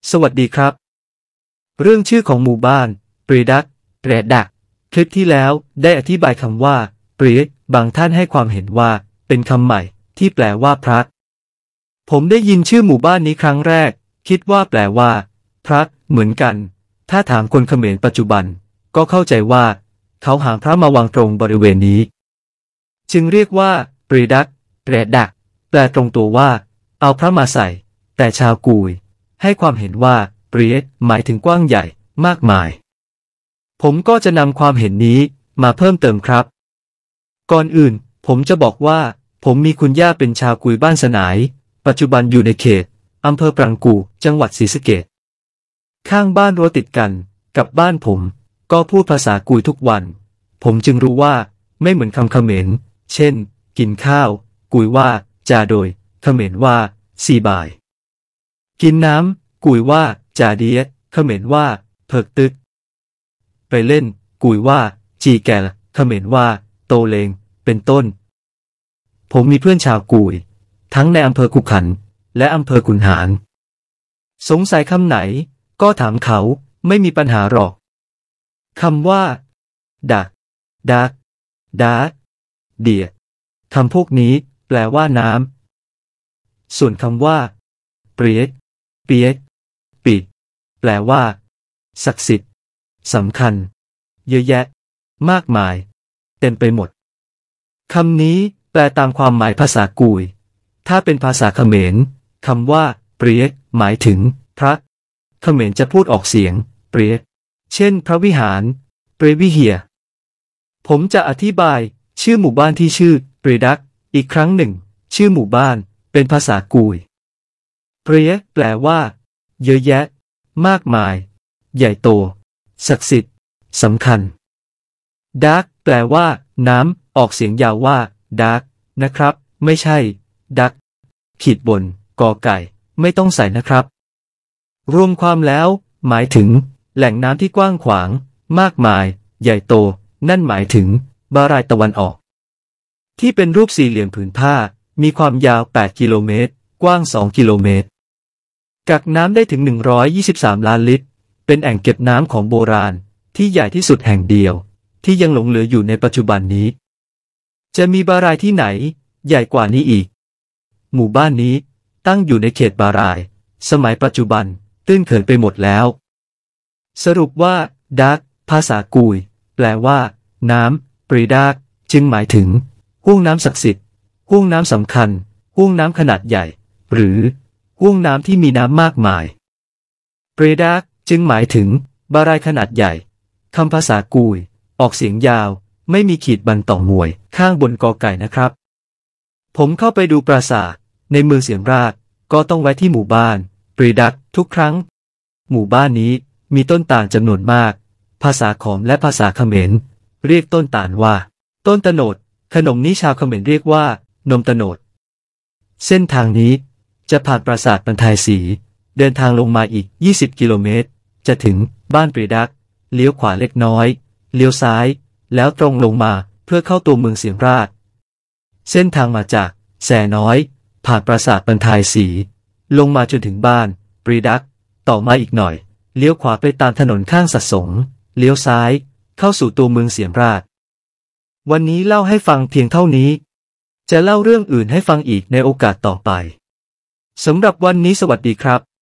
สวัสดีครับเรื่องชื่อของหมู่บ้านปรีดักแรดักคลิปที่แล้วได้อธิบายคำว่าปรีบางท่านให้ความเห็นว่าเป็นคำใหม่ที่แปลว่าพระผมได้ยินชื่อหมู่บ้านนี้ครั้งแรกคิดว่าแปลว่าพระเหมือนกันถ้าถามคนเขมรปัจจุบันก็เข้าใจว่าเขาหาพระมาวางตรงบริเวณนี้จึงเรียกว่าปรีดักแรดักแปลตรงตัวว่าเอาพระมาใส่แต่ชาวกุยให้ความเห็นว่าปรีหมายถึงกว้างใหญ่มากมายผมก็จะนำความเห็นนี้มาเพิ่มเติมครับก่อนอื่นผมจะบอกว่าผมมีคุณย่าเป็นชาวกุยบ้านสนายปัจจุบันอยู่ในเขตอำเภอปรังกูจังหวัดศรีสะเกษข้างบ้านรั้วติดกันกับบ้านผมก็พูดภาษากุยทุกวันผมจึงรู้ว่าไม่เหมือนคำเขมรเช่นกินข้าวกุยว่าจาโดยเขมรว่าซีบายกินน้ำกุยว่าจาเดียเขมรว่าเพิกตึกไปเล่นกุยว่าจีแกลเขมรว่าโตเลงเป็นต้นผมมีเพื่อนชาวกุยทั้งในอำเภอขุขันธ์และอำเภอขุนหารสงสัยคำไหนก็ถามเขาไม่มีปัญหาหรอกคำว่าดักดักดาเดียคำพวกนี้แปลว่าน้ำส่วนคำว่าเปรียกเปียกปีแปลว่าศักดิ์สิทธิ์สำคัญเยอะแยะมากมายเต็มไปหมดคำนี้แปลตามความหมายภาษากุยถ้าเป็นภาษาเขมรคำว่าเปรียกหมายถึงพระเขมรจะพูดออกเสียงเปรียกเช่นพระวิหารเปรวิเหียผมจะอธิบายชื่อหมู่บ้านที่ชื่อปรีดักอีกครั้งหนึ่งชื่อหมู่บ้านเป็นภาษากุยเปรียแปลว่าเยอะแยะมากมายใหญ่โตศักดิ์สิทธิ์สำคัญดักแปลว่าน้ำออกเสียงยาวว่าดักนะครับไม่ใช่ดักขีดบนกอไก่ไม่ต้องใส่นะครับรวมความแล้วหมายถึงแหล่งน้ำที่กว้างขวางมากมายใหญ่โตนั่นหมายถึงบารายตะวันออกที่เป็นรูปสี่เหลี่ยมผืนผ้ามีความยาว8กิโลเมตรกว้าง2กิโลเมตรกักน้ำได้ถึง123ล้านลิตรเป็นแอ่งเก็บน้ำของโบราณที่ใหญ่ที่สุดแห่งเดียวที่ยังหลงเหลืออยู่ในปัจจุบันนี้จะมีบารายที่ไหนใหญ่กว่านี้อีกหมู่บ้านนี้ตั้งอยู่ในเขตบารายสมัยปัจจุบันตื้นเขินไปหมดแล้วสรุปว่าดักภาษากุยแปลว่าน้ำปรีดักจึงหมายถึงห้วงน้ำศักดิ์สิทธิ์ห้วงน้ำสำคัญห้วงน้ำขนาดใหญ่หรือห้วงน้ำที่มีน้ำมากมายปรีดักจึงหมายถึงบารายขนาดใหญ่คำภาษากุยออกเสียงยาวไม่มีขีดบันต่อมวยข้างบนกอไก่นะครับผมเข้าไปดูปราสาทในเมืองเสียมราชก็ต้องแวะที่หมู่บ้านปรีดักทุกครั้งหมู่บ้านนี้มีต้นตาลจำนวนมากภาษาขอมและภาษาเขมรเรียกต้นตาลว่าต้นตะโนดขนมนี้ชาวเขมรเรียกว่านมตะโนดเส้นทางนี้จะผ่านปราสาทบรรทายศรีเดินทางลงมาอีก20กิโลเมตรจะถึงบ้านปรีดักเลี้ยวขวาเล็กน้อยเลี้ยวซ้ายแล้วตรงลงมาเพื่อเข้าตัวเมืองเสียมราชเส้นทางมาจากแสน้อยผ่านปราสาทบรรทายศรีลงมาจนถึงบ้านปรีดักต่อมาอีกหน่อยเลี้ยวขวาไปตามถนนข้างสัตว์สงเลี้ยวซ้ายเข้าสู่ตัวเมืองเสียมราชวันนี้เล่าให้ฟังเพียงเท่านี้จะเล่าเรื่องอื่นให้ฟังอีกในโอกาสต่อไปสำหรับวันนี้สวัสดีครับ